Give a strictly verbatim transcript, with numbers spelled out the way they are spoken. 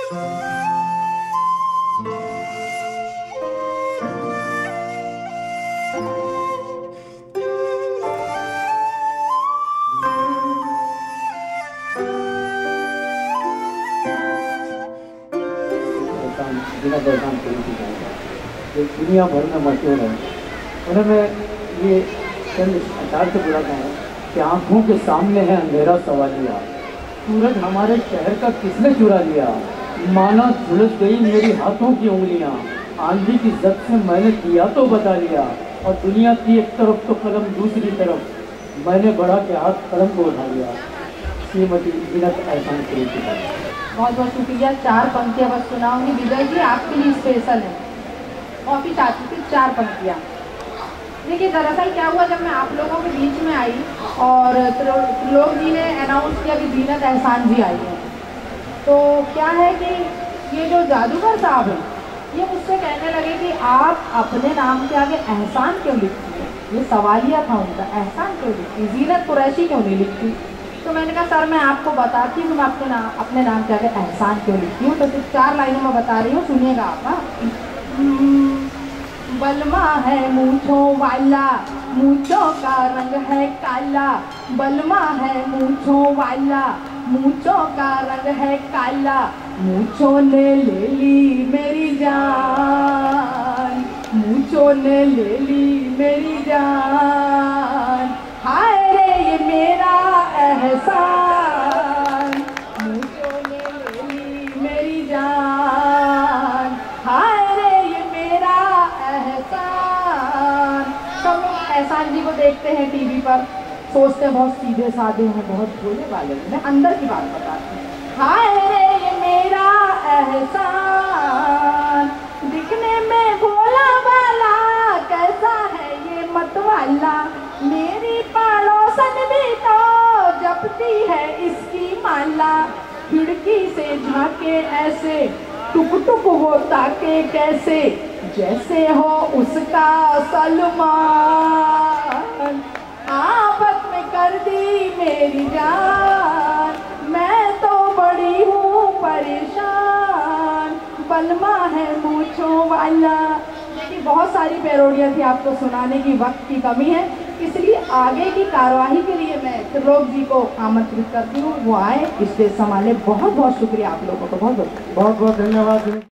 दुनिया भर में मशहूर है। उन्हें मैं ये चंद अशार से बुलाता हूँ कि आँखों के सामने है अंधेरा सवालिया, सूरज हमारे शहर का किसने चुरा लिया, माना झुलस गई मेरी हाथों की उंगलियाँ, आंधी की जद से मैंने किया तो बता लिया, और दुनिया की एक तरफ तो कलम दूसरी तरफ, मैंने बढ़ा के हाथ कलम को उठा लिया। श्रीमती जीनत एहसान की बहुत बहुत शुक्रिया। चार पंक्तियाँ बस सुनाऊंगी विजय जी, आपके लिए स्पेशल है। कॉफ़ी चाहती थी चार पंक्तियाँ। देखिए दरअसल क्या हुआ, जब मैं आप लोगों के बीच में आई और त्रिलोक जी ने अनाउंस किया कि जीनत एहसान जी आई है, तो क्या है कि ये जो जादूगर साहब हैं ये मुझसे कहने लगे कि आप अपने नाम के आगे एहसान क्यों लिखती है। ये सवालिया था उनका, एहसान क्यों लिखती, जीनत कुरैशी क्यों नहीं लिखती। तो मैंने कहा सर मैं आपको बताती हूँ कि मैं अपने नाम अपने नाम के आगे एहसान क्यों लिखती हूँ। तो सिर्फ चार लाइनों में बता रही हूँ, सुनिएगा आप। हाँ, बलमा है मूंछों वाला, मूंछों का रंग है काला, बलमा है मूंछों वाला, मूंछों का रंग है काला, मूंछों ने ले ली मेरी जान, मूंछों ने ले ली मेरी जान, हाय रे ये मेरा एहसान, मूंछों ने ले ली मेरी जान, हाय रे ये मेरा एहसान। सब लोग एहसान जी को देखते हैं टीवी पर, सोचते हैं बहुत सीधे साधे हैं, बहुत भोले वाले हैं। मैं अंदर की बात बताती हूँ। हाय रे ये मेरा एहसान, दिखने में भोला वाला, कैसा है ये मतवाला, मेरी पड़ोसन भी तो जपती है इसकी माला, खिड़की से झांके ऐसे टुक टुक वो ताके कैसे, जैसे हो उसका सलमान, आफत में कर दी मेरी जान, मैं तो बड़ी हूँ परेशान, बलमा है मूंछों वाला। देखिए बहुत सारी पैरोडियाँ थी, आपको सुनाने की वक्त की कमी है, इसलिए आगे की कार्यवाही के लिए मैं त्रिलोक जी को आमंत्रित करती हूँ, वो आए स्टेज संभाले। बहुत बहुत शुक्रिया आप लोगों को, बहुत बहुत बहुत बहुत धन्यवाद।